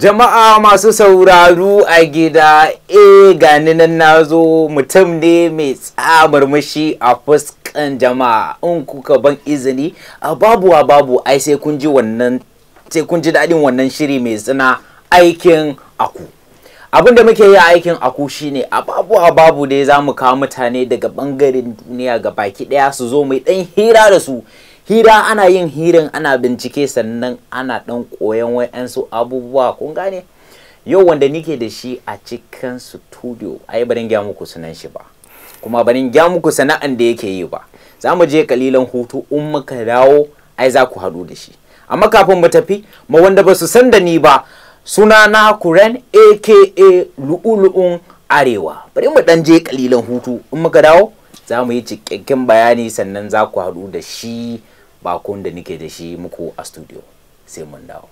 Jama'a masu sauraro a gida, gani nan nazo mutum ne mai tsamurmushi a fuskan jama'a. In kuka ban izini, a babu ai sai kun ji daɗin wannan shiri mai suna aikin aku. Abin da muke yi a aikin aku shine a babu dai za mu kawo mutane daga bangaren duniya ga baki ɗaya su zo mai ɗan hira da su. Hira ana yin hirin ana bincike sannan ana ɗan koyon wa'yansu abubuwa kun gane. Yau wanda nike da shi a cikin studio ai barin gya muku sunan shi ba kuma barin gya muku sana'an da yake yi ba. Za mu je kalilan hutu in muka dawo ai za ku haɗu da shi. Amma kafin mu tafi ma wanda ba su san da ni ba, sunana Kuren AKA Lu'ulu'un Arewa. Bari mu ɗan je kalilan hutu in muka dawo za mu yi cikakken bayani sannan za ku haɗu da shi bakon da nike da shi muku a studio sai mun dawo.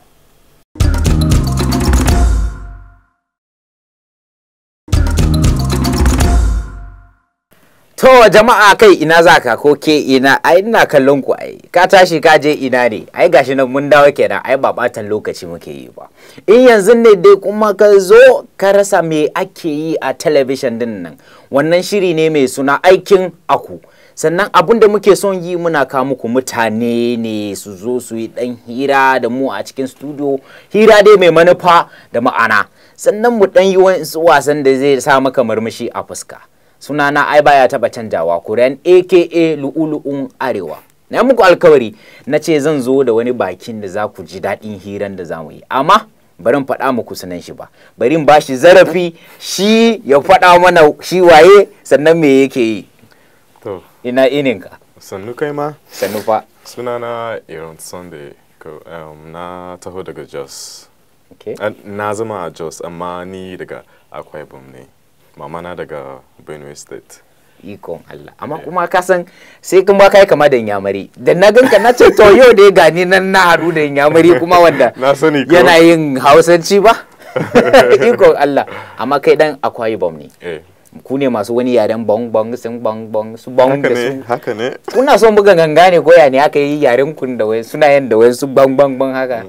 To jama'a kai ina zaka ko ke ina ai ina kallon ku ai ka tashi ka je ina ne ai gashi nan mun dawo kenan ai ba batan lokaci muke yi ba. In yanzu ne dai kuma ka zo ka rasa me ake yi a talabishin din nan, wannan shiri ne mai suna aikin aku. Sannan abin da muke son yi muna kawo muku mutane ne su zo su yi dan hira da mu a cikin studio, hira dai mai manufa da ma'ana, sannan mu dan yi wasan da zai sa maka murmushi a fuska. Sunana ai baya taba canjawa, Kuren AKA Lu'ulu'un Arewa. Na muku alkawari na ce zan zo da wani bakin da za ku ji daɗin hiran da za mu yi, amma barin faɗa muku sunan shi ba, barin ba shi zarafi shi ya faɗa mana shi waye sannan me yake yi. To ina ininka? Sannu kai ma? Sannu fa. Sunana Aaron Sunday, na taho daga Jos. Okay. Na zama a Jos amma ni daga Akwa Ibom ne. Mama na daga Benue State. Ikon Allah. Amma kuma ka san sai kuma kai kama da Inyamari. Da na ganka na ce to yau dai gani nan na haɗu da Inyamari kuma wanda Na sani ko. yana yin Hausanci ba. Ikon Allah. Amma kai dan Akwa Ibom ne. Ku ne masu wani yaren bong sun bong su bong da su. Haka ne. Kuna son buga ganga ne goya ne aka yi yaren kun da wai suna yin da wai su bong haka.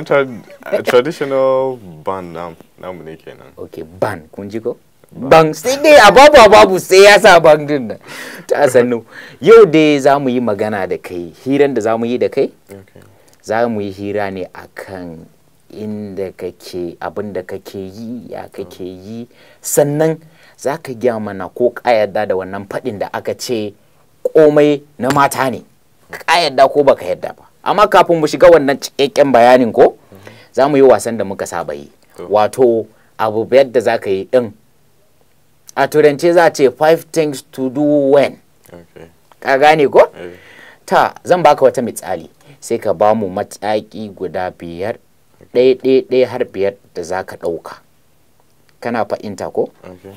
Traditional band namu ne kenan. Okay, band kun ji ko? Bang sai dai a babu sai ya sa bang din nan ta sannu. Yau dai za mu yi magana da kai, hiran da za mu yi da kai za mu yi hira ne akan inda kake, abin da kake yi, ya kake yi, sannan za ka gya mana ko ka yarda da wannan faɗin da aka ce komai na mata ne, ka yarda ko baka yarda ba. Amma kafin mu shiga wannan cikakken bayanin ko za mu yi wasan da muka saba yi, wato abu yadda za ka yi din a turance za ce 5 things to do when. Ka gane ko? Ta zan baka wata misali sai ka ba mu mataki guda 5 ɗaya har 5 da za ka ɗauka. Kana fahimta ko?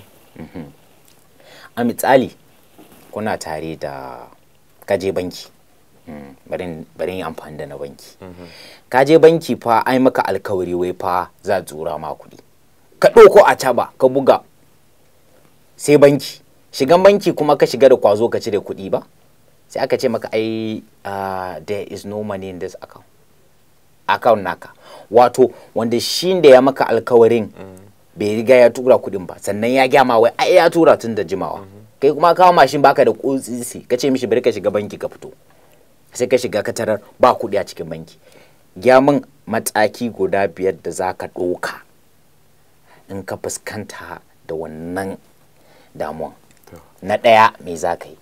A misali kuna tare da kaje banki. Bari yi amfani da na banki. Kaje banki fa ai maka alkawari wai fa za tura ma kuɗi. Ka ɗauko a caba ka buga sai banki, shigan banki kuma ka shiga da kwazo ka cire kuɗi ba, sai aka ce maka ai there is no money in this account naka. Wato wanda shi da ya maka alkawarin bai riga ya tura kuɗin ba, sannan ya gyama wai ai ya tura tun da jimawa. Kai kuma kawo mashin baka da kutsisi ka ce mishi bari ka shiga banki ka fito, sai ka shiga ka tarar ba kuɗi a cikin banki. Gyamin mataki guda 5 da za ka ɗauka in ka fuskanta da wannan damuwan. Na ɗaya me za ka yi?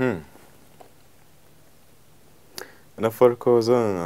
Na farko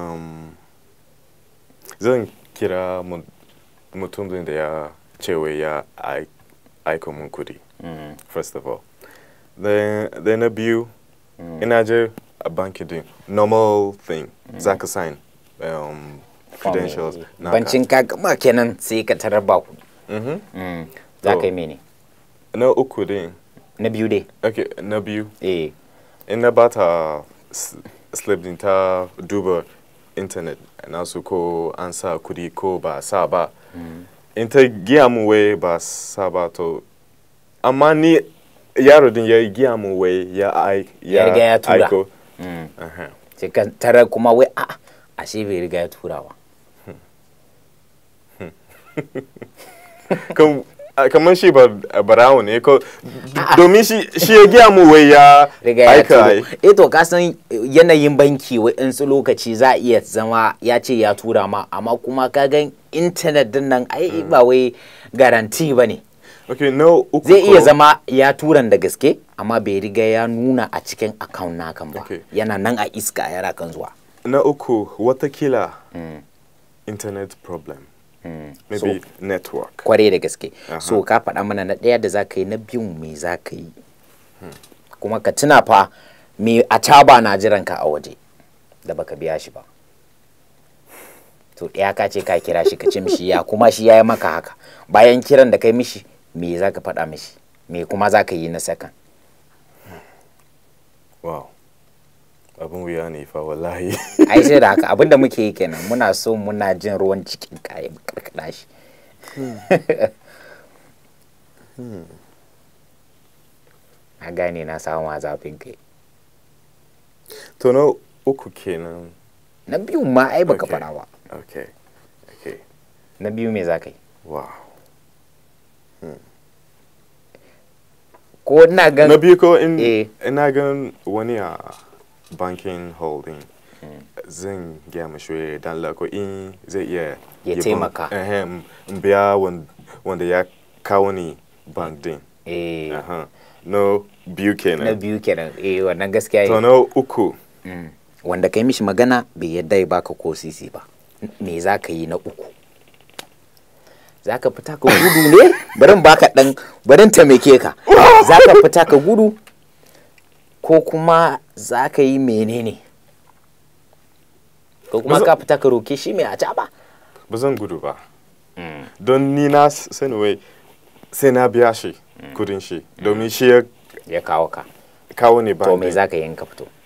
zan kira mutum da ya cewa ya aika mun kudi. First of all. Then na biyu, ina je a banki din, normal thing, za ka sign credentials. Bancin ka gama kenan sai ka tarar ba ku. Za ka yi mene? Na uku din. Na biyu dai. Okay, na biyu. Ina ba ta slip din ta duba internet na su ko an sa kudi ko ba sa ba. In ta giya mu wai ba sa ba to, amma ni yaro din ya giya mu wai ya riga ya tura. Aiko. Sai ka tarar kuma wai ashe bai riga ya tura ba. kamar shi barawo ne ko domin shi ya giya mu wai ya aika to ka san yanayin banki wa'insu lokaci za a iya zama ya ce ya tura ma amma kuma ka gan intanet din nan ai ba wai garanti ba ne. Okay, no, zai iya zama ya turan da gaske amma bai riga ya nuna a cikin account na kan ba. Yana nan a iska yana kan zuwa. Na uku watakila internet problem. Maybe so, network. Kware da gaske. So ka faɗa mana na ɗaya da za ka yi, na biyun me za ka yi. Kuma ka tuna fa me a taba na jiran ka a waje da baka biya shi ba. To ɗaya ka ce ka kira shi ka ce mishi ya kuma shi ya yi maka haka. Bayan kiran da kai mishi me za ka faɗa mishi? Me kuma za ka yi na second? Wow. Abin wuya ne fa wallahi. Ai sai da haka abinda muke yi kenan, muna so muna jin ruwan cikin kayan karkada shi. A gane na samu zafin kai. To na uku kenan. Na biyu ma ai baka fara ba. Okay. Na biyu me za ka yi? Wow. Ko ina gan na biyu ko ina gan wani a banking holding zan gaya mashi dan lako in zai iya ya taimaka biya wanda ya kawo ni bank din. No biyu kenan. Na biyu kenan wannan gaskiya. To na uku wanda kai mishi magana bai yadda ya baka ko sisi ba, me za ka yi na uku? Za ka fita ka gudu ne? Barin taimake ka. Za ka fita ka gudu ko kuma za ka yi menene? Ko kuma ka fita ka roke shi mai a ba? Ba zan gudu ba. Don ni na sani wai sai na biya shi kudin shi domin shi ya kawo ka. Kawo ne ba. To me za ka yi in ka fito?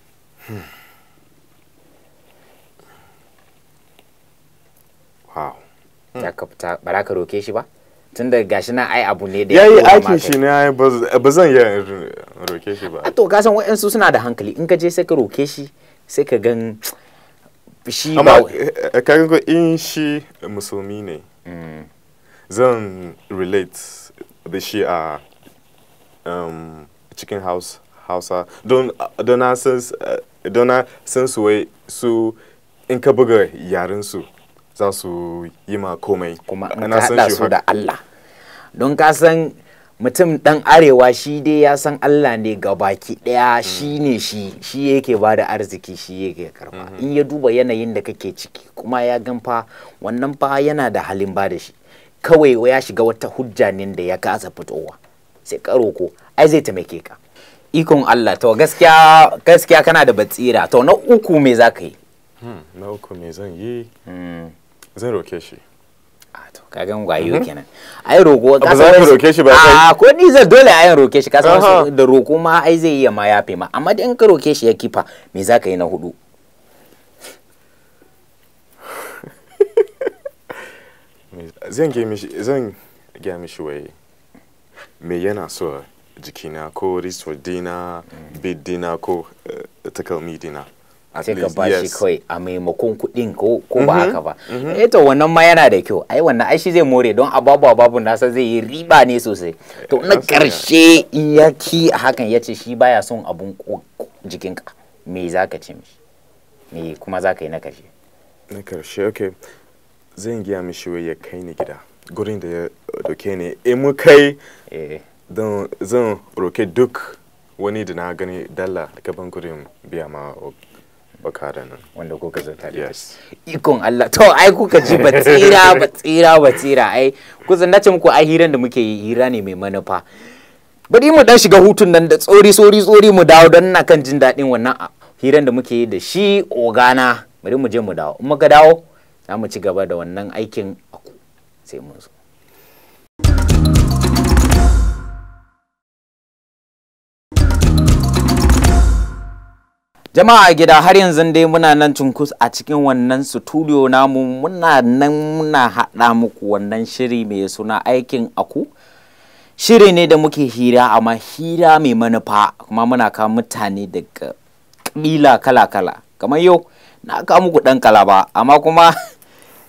Wow. Ya ka fita ba za ka roke shi ba? Tun da gashi na ai abu ne da ya yi aikin shi ne ba zan iya roke shi ba. To ka san wa'ansu suna da hankali, in ka je sai ka roke shi sai ka gan shi ba. Amma ka ga in shi musulmi ne zan relate da shi a cikin Hausa don na san su wai su in ka buga yaren su za su yi ma komai kuma an haɗa su da Allah. Don ka san mutum ɗan arewa shi dai ya san Allah ne gabaki ɗaya, shi ne shi yake ba da arziki, shi yake karba. In ya duba yanayin da kake ciki kuma ya gan fa wannan fa yana da halin ba da shi, kawai ya shiga wata hujja ne da ya kasa fitowa sai ka roko ai zai taimake ka. Ikon Allah. To gaskiya kana da batsira. To na uku me za ka yi? Na uku me zan yi? Zan roke shi. To kagan gwayo kenan. Ai roko ka san ka roke shi ba kai. Ko ni zan dole ayin roke shi, ka san da roko ma ai zai iya ma yafe ma, amma in ka roke shi ya kifa me za ka yi na hudu? Zan gaya mishi wai me yana so jikina ko wristwatch dina, bid dina ko takalmi dina. Sai ka ba shi kawai a maimakon kuɗin ko ba haka ba. To wannan ma yana da kyau. Ai wannan ai shi zai more don ababu nasa zai yi riba ne sosai. To na ƙarshe in ya ki hakan ya ce shi baya son abun jikinka, me za ka ce mishi? Me kuma za ka yi na ƙarshe? Na ƙarshe okay. Zan gaya mishi wai ya kai ni gida gurin da ya doke ni. In mu kai zan roke duk wani da na gani dala gaban gurin biya ma bakara nan wanda kuka zata da ikon Allah. To ai kuka ji batsira ai kusan nace muku ai hiran da muke yi hira ne mai manufa. Bari mu dan shiga hutun nan da tsori mu dawo don na kan jin daɗin wannan hiran da muke yi da shi ogana. Bari mu je mu dawo, in muka dawo za mu ci gaba da wannan aikin aku sai mun zo. Jama'a gida har yanzu dai muna nan cunkus a cikin wannan studio namu, muna haɗa muku wannan shiri mai suna aikin aku. Shiri ne da muke hira, amma hira mai manufa, kuma muna kawo mutane daga kabila kala-kala. Kamar yau na kawo muku ɗan Kalaba, amma kuma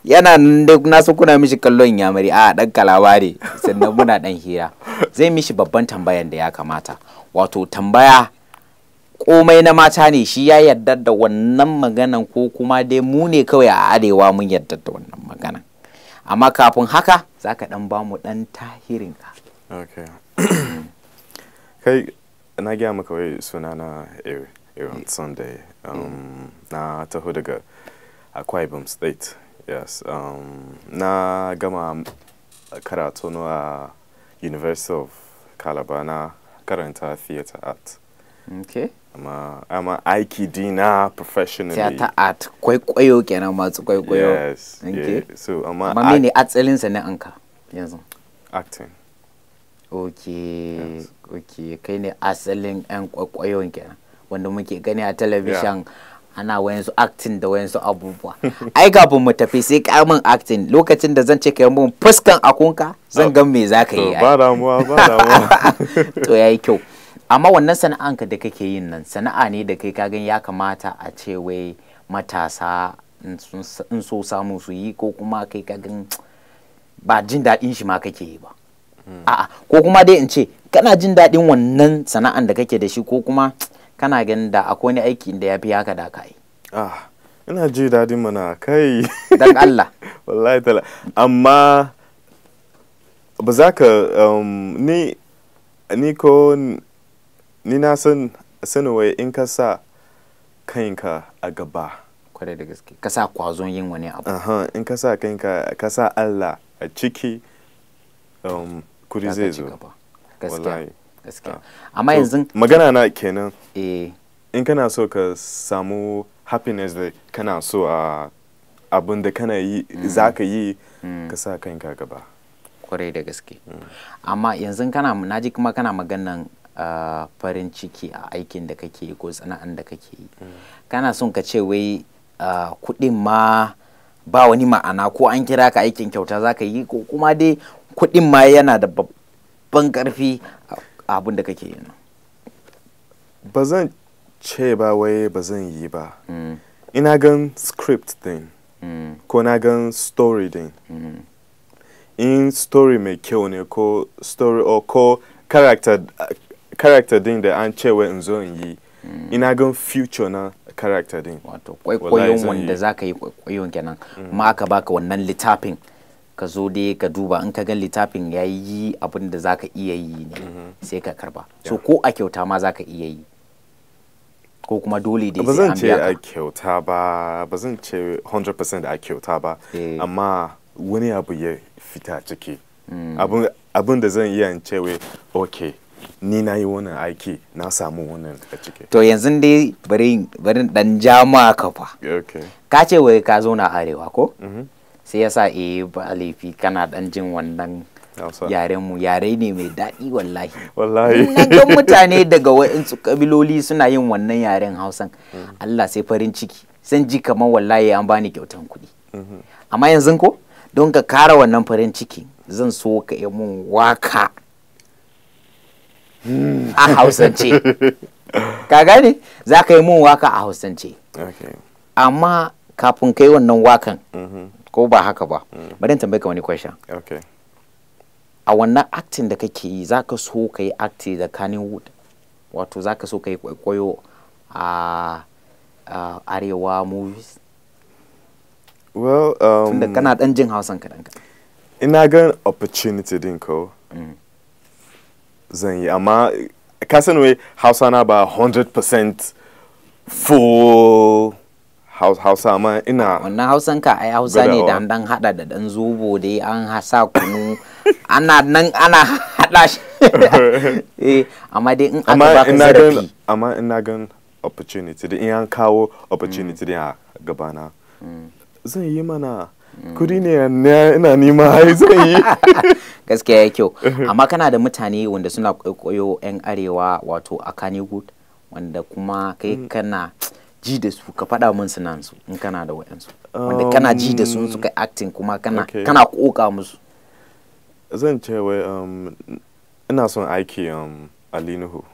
yana nan dai na so kuna mishi kallon yamari a dan kalawa ne sannan muna dan hira zai mishi babban tambayan da ya kamata wato tambaya komai na mata ne shi ya yarda da wannan maganan ko kuma dai mu ne kawai a arewa mun yarda da wannan maganan amma kafin haka zaka dan ba mu dan tahirin ka okay kai na gaya maka wai suna na Aaron Sunday na taho daga Akwa Ibom State yes na gama karatu a University of Calabar na karanta theater art okay amma AIKI'N na professionally theater art kwaikwayo kenan masu kwaikwayo yes okay yeah. So amma mene atsalin sa ne anka yanzu acting okay yes. Okay kai ne asalin yan kwaikwayon kenan wanda muke gani a television ana wayansu acting da wayansu abubuwa ai kafin mu tafi sai karmin acting lokacin da zan ce kai mun fuskan akunka zan ga me zaka yi ba damuwa to yayi kyau amma wannan sana'anka da kake yin nan sana'a ne da kai kagan ya kamata a ce wai matasa in so samu su yi ko kuma kai kagan ba jin daɗin shi ma kake yi ba a'a ko kuma dai in ce kana jin daɗin wannan sana'an da kake da shi ko kuma kana ganin da akwai wani aiki da ya fi haka da ka yi ina ji daɗin mana kai dan Allah wallahi tala amma ba za ka ni ko ni na sanawai in ka sa kanka a gaba kwarai da gaske ka sa kwazon yin wani abu in ka sa kanka ka sa Allah a ciki kudi zai zo gaskiya amma yanzu magana na kenan in kana so ka samu happiness da kana so a abin da kana yi za ka yi ka sa kanka gaba kwarai da gaske amma yanzu naji kuma kana maganan farin ciki a aikin da kake yi ko sana'an da kake yi kana son ka ce wai kuɗin ma ba wani ma'ana ko an kira ka aikin kyauta za ka yi ko kuma dai kuɗin ma yana da babban ƙarfi abin da kake yi ba zan ce ba wai ba zan yi ba ina gan script din ko na gan story din in story mai kyau ne ko story ko character din da an cewa in zo in yi ina gan future na character din wato kwaikwayon wanda za ka yi kwaikwayon kenan kuma aka baka wannan littafin ka zo dai ka duba in ka ga littafin ya yi abin da za ka iya yi ne sai ka karba so ko a kyauta ma za ka iya yi ko kuma dole dai sai an biya ka a kyauta ba ba zan ce 100% a kyauta ba amma wani abu ya fita ciki abin da zan iya cewa okay ni na yi wannan aiki na samu wannan a ciki to yanzu dai bari dan jama ka fa ka ce wai ka zo na arewa ko sai yasa ba laifi kana dan jin wannan yaren mu yare ne mai daɗi wallahi nan mutane daga wa'insu kabiloli suna yin wannan yaren Hausan Allah sai farin ciki san ji kamar wallahi an bani kyautan kuɗi amma yanzu ko don ka kara wannan farin ciki zan so ka yi mun waka a Hausance ka gane za ka yi mun waka a Hausance amma kafin ka yi wannan wakan ko ba haka ba bari tambaye ka wani question a wannan acting da kake yi za ka so ka yi acting da Kannywood wato za ka so ka yi kwaikwayo a arewa movies well tunda kana dan jin Hausan kaɗan ina gan opportunity din ko zan yi amma ka san wai Hausa na ba 100% full Hausa amma ina wannan Hausan ka ai Hausa ne da dan hada da dan zobo dai an hasa kunu ana hada shi amma dai in aka baka zarafi amma ina gan opportunity da in an kawo opportunity din a gabana zan yi mana kudi ne ina nima ai zan yi gaskiya ya kyau amma kana da mutane wanda suna kwaikwayo yan arewa wato a Kannywood wanda kuma kai kana ji da su ka faɗa min sunan su in kana da wayansu wanda kana ji da su suka acting kuma kana koka musu zan ce wai ina son aiki Ali Nuhu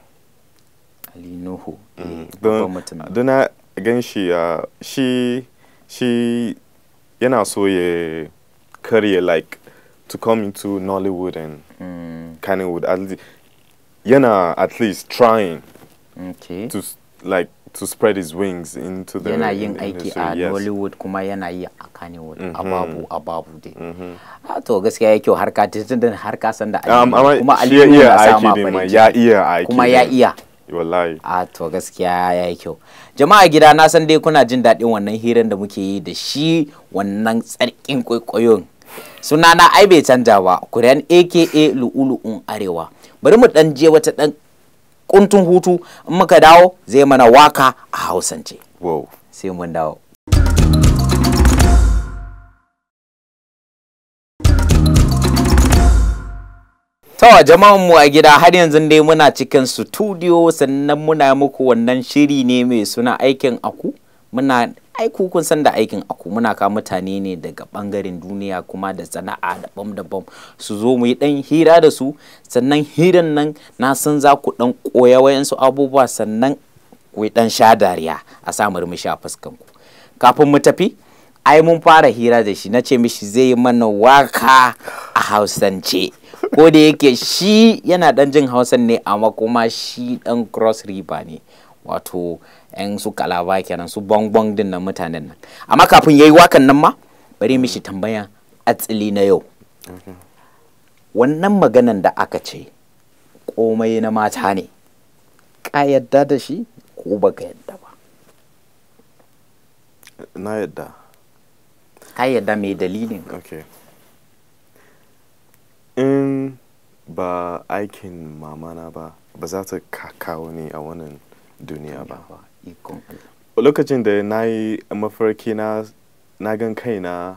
don na gan shi yana so ya career like to come into Nollywood and Kannywood. Yana at least trying to like to spread his wings into the yana yin aiki a Nollywood kuma yana yi a Kannywood ababu dai to gaskiya yake harka tun harka san da kuma Aliyu ya sama farin ya iya aiki kuma ya iya wallahi to gaskiya yayi kyau. Jama'a gida na san dai kuna jin daɗin wannan hirar da muke yi da shi wannan tsarkin kwaikwayon. Sunana ai bai canja ba, Kuryan AKA Lu'ulu'un Arewa. Bari mu dan je wata dan kuntun hutu, in muka dawo zai mana waka a Hausance. Wow. Sai mun dawo. Tawa jama'an mu a gida har yanzu dai muna cikin studio sannan muna muku wannan shiri ne mai suna aikin aku. Muna aiku kun san da aikin aku muna kawo mutane ne daga bangaren duniya kuma da sana'a daban-daban su zo mu yi dan hira da su sannan hiran nan na san za ku dan koya wayansu abubuwa sannan ku yi dan sha dariya a sa murmushi a fuskan ku. Kafin mu tafi ai mun fara hira da shi nace mishi zai yi mana waka a Hausance. Ko da yake shi yana dan jin Hausan ne amma kuma shi dan cross river ne wato yan su kalaba kenan su bongbong din nan mutanen nan amma kafin yayi wakan nan ma bari mishi tambaya atsili na yau wannan maganan da aka ce komai na mata ne ka yadda da shi ko baka yadda ba? Na yadda. Ka yadda me dalilin? Okay. In ba aikin mamana ba za ta kawo ni a wannan duniya ba. Lokacin da na yi mafarki na gan kaina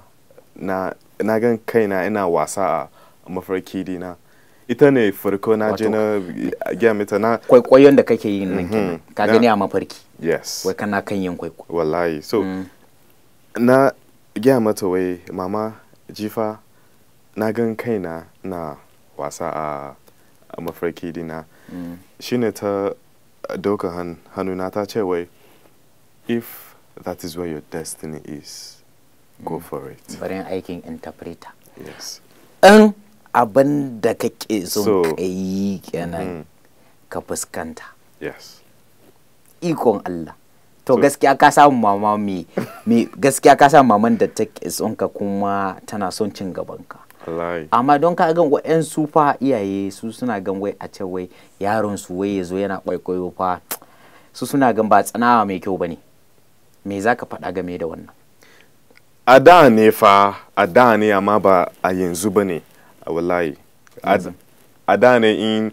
ina wasa a mafarki dina. Ita ne farko na je na gaya mata na kwaikwayon da kake yin nan kenan ka gani a mafarki. Yes. Wai kana kan yin kwaikwayo. Wallahi. So na gaya mata wai mama jifa na gan kaina na wasa a mafarki dina. Shine ta doka hannuna ta ce wai if that is where your destiny is go for it. Barin aikin interpreter. Yes. Abin da kake so ka yi kenan ka fuskanta. Yes. Ikon Allah. To gaskiya ka samu mama gaskiya ka samu maman da take son ka kuma tana son cin gaban ka. Amma don ka gan wa'yan su fa iyaye su suna gan wai a ce wai yaron su wai yazo yana kwaikwayo fa su suna gan ba tsanawa mai kyau bane. Me zaka faɗa game da wannan? A da ne amma ba a yanzu bane wallahi. A da ne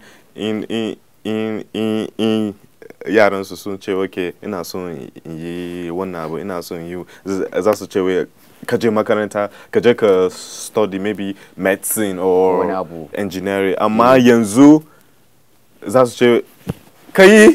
in yaran su sun ce okay ina son yi wannan abu ina son yi za su ce wai ka je makaranta ka je ka study maybe medicine or engineering amma yanzu za su ce ka yi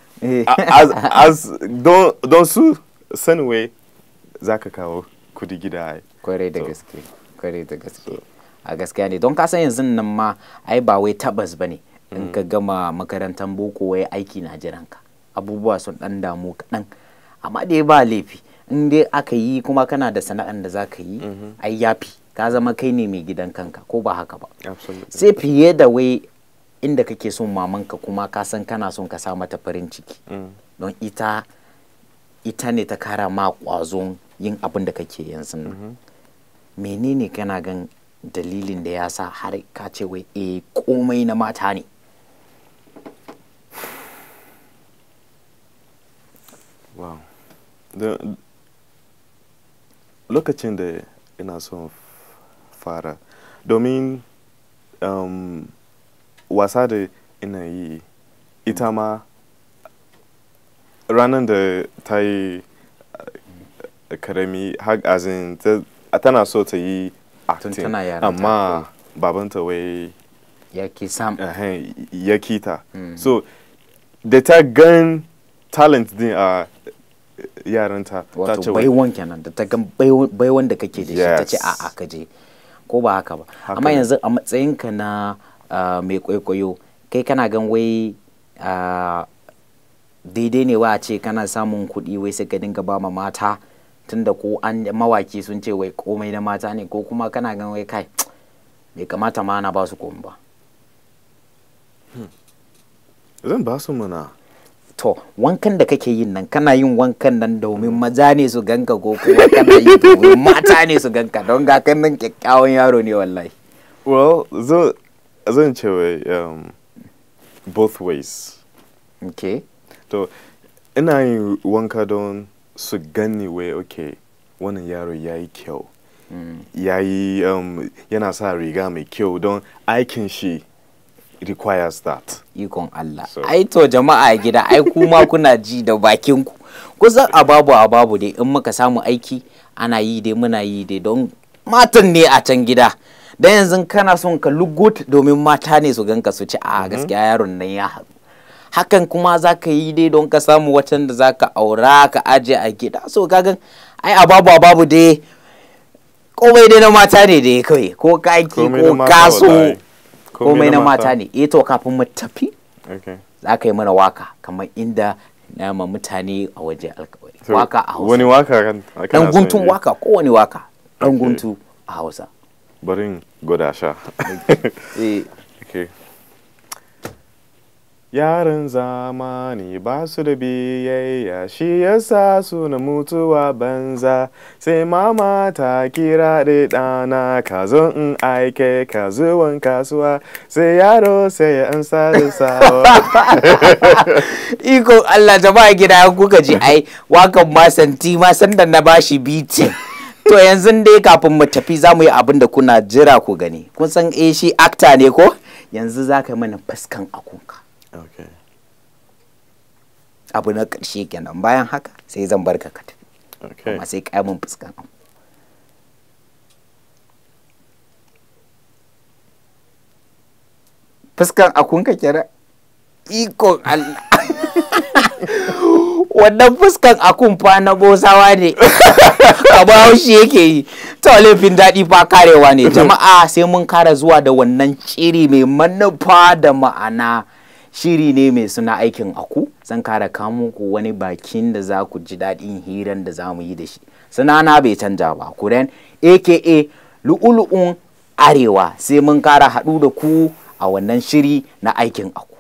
don su sani wai za ka kawo kudi gida. Kwarai da gaske a gaskiya ne don kasan yanzu nan ma ai ba wai tabbas bane in ka gama makarantar boko wai aiki na jiranka abubuwa sun dan damu kaɗan amma dai ba laifi in dai aka yi kuma kana da sana'an da za ka yi ai yafi ka zama kai ne mai gidan kanka ko ba haka ba. Sai fiye da wai inda kake son mamanka kuma ka san kana son ka sa mata farin ciki don ita ne ta kara ma kwazon yin abin da kake yanzu nan. Menene kana gan dalilin da ya sa har ka ce wai komai na mata ne? Wow. Lokacin da ina son fara domin wasa da ina yi ita ma ranar da ta yi karami azin tana so ta yi acting amma babanta wai ya ki ta so da ta gan talent din a yaranta ta ce baiwan kenan da ta gan baiwan da kake da shi ta ce a'a ka je ko ba haka ba amma yanzu a matsayinka na mai kwaikwayo kai kana gan wai daidai ne wa a ce kana samun kuɗi wai sai ka dinga ba ma mata tunda ko an mawaki sun ce wai komai na mata ne, ko kuma kana gan wai kai bai kamata ma na ba su komai ba? Zan ba su mana. To wankan da kake yin nan, kana yin wankan nan domin maza ne su ganka ko kuma kana yi domin mata ne su ganka? Don ga kan nan kyakkyawan yaro ne wallahi. Well, zan ce wai both ways. Okay. To ina yin wanka don su gani wai okay, wannan yaro yayi kyau. Yayi yana sa riga mai kyau don aikin shi requires that. Ikon Allah. Ai to jama'a gida, ai kuma kuna ji da bakin ku. Kusan ababu dai in muka samu aiki ana yi dai, muna yi dai don matan ne a can gida. Dan yanzu kana son ka look good domin mata ne su ganka su ci a gaskiya yaron nan ya haɗu. Hakan kuma za ka yi dai don ka samu watan da za ka aura ka aje a gida. So kagan ai ababu dai komai dai na mata ne dai kawai, ko kaki ko kaso komai na mata ne. To kafin mu tafi za ka yi mana waka kamar inda na ma mutane a waje alkawari. Waka a Hausa. Wani waka dan guntun waka, ko wani waka dan guntu a Hausa. Barin gwada sha. Okay. Yaran zamani ba su da biyayya, shi yasa suna mutuwa banza. Sai mama ta kira da ɗana, ka zo in aike ka zuwan kasuwa. Sai yaro sai ya ansa da sawa. Iko Allah, jama'a gida kuka ji ai wakan ma santi ma sanda na bashi biti. To yanzu dai kafin mu tafi za mu yi abin da kuna jira ku gani. Kun san shi actor ne ko? Yanzu za ka yi mana fuskan akunka. Okay. Abu na ƙarshe kenan, bayan haka sai zan barka ka tafi. Okay. Amma sai ka mun fuskan abu. Fuskan akunka kira? Ikon Allah. Wannan fuskan akun fa na bosawa ne. Abu haushi yake yi. To laifin daɗi fa karewa ne. Jama'a sai mun kara zuwa da wannan shiri mai manufa da ma'ana. Shiri ne mai suna aikin aku. Zan kara kawo muku wani bakin da za ku ji daɗin hiran da za mu yi da shi. Sunana bai canja ba. Kuren AKA lu'ulu'un arewa. Sai mun kara haɗu da ku a wannan shiri na aikin aku.